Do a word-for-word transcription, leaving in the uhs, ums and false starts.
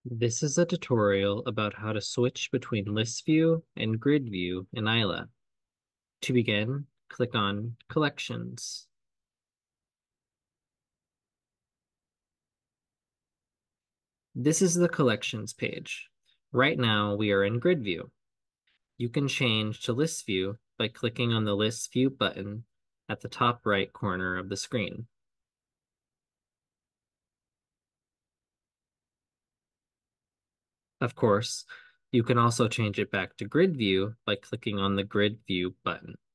This is a tutorial about how to switch between list view and grid view in AILLA. To begin, click on Collections. This is the Collections page. Right now, we are in grid view. You can change to list view by clicking on the list view button at the top right corner of the screen. Of course, you can also change it back to grid view by clicking on the grid view button.